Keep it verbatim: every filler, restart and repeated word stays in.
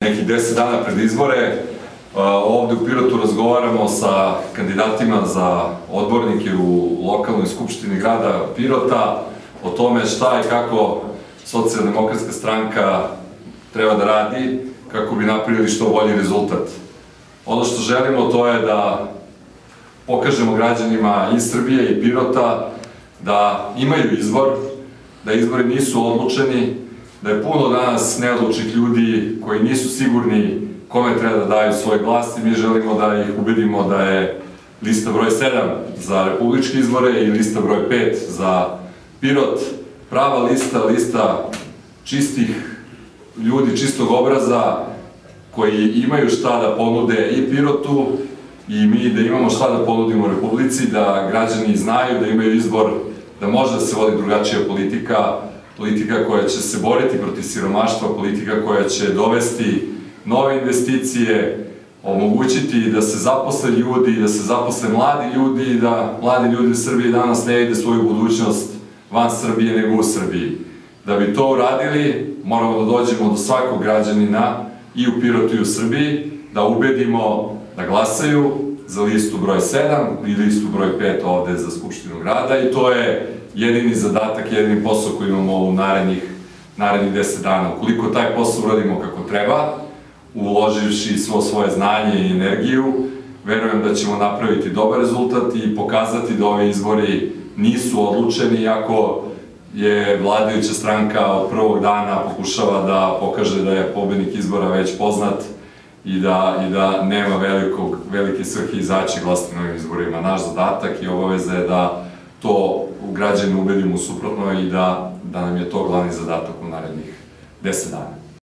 Nekih deset dana pred izbore, ovde u Pirotu razgovaramo sa kandidatima za odbornike u lokalnoj skupštini grada Pirota o tome šta i kako Socijaldemokratska stranka treba da radi kako bi napravili što bolji rezultat. Ono što želimo to je da pokažemo građanima i Srbije i Pirota da imaju izbor, da izbori nisu odlučeni, da je puno danas neodlučnih ljudi koji nisu sigurni kome treba da daju svoj glas i mi želimo da ih ubedimo da je lista broj sedam za republičke izbore i lista broj pet za Pirot prava lista, lista čistih ljudi, čistog obraza koji imaju šta da ponude i Pirotu i mi da imamo šta da ponudimo Republici, da građani znaju da imaju izbor, da može da se vodi drugačija politika, politika koja će se boriti protiv siromaštva, politika koja će dovesti nove investicije, omogućiti da se zaposle ljudi, da se zaposle mladi ljudi i da mladi ljudi u Srbiji danas ne vide svoju budućnost van Srbije nego u Srbiji. Da bi to uradili, moramo da dođemo do svakog građanina i u Pirotu i u Srbiji, da ubedimo da glasaju za listu broj sedam i listu broj pet ovde za Skupštinu grada i to je jedini zadatak, jedini posao koji imamo u narednih deset dana. Ukoliko taj posao uradimo kako treba, uloživši svo svoje znanje i energiju, verujem da ćemo napraviti dobar rezultat i pokazati da ovi izbori nisu odlučeni, iako je vladajuća stranka od prvog dana pokušava da pokaže da je pobednik izbora već poznat i da nema velike svrhe izaći glasati na ovim izborima. Naš zadatak i obaveza je da to građane ubedimo suprotno i da nam je to glavni zadatak u narednih deset dana.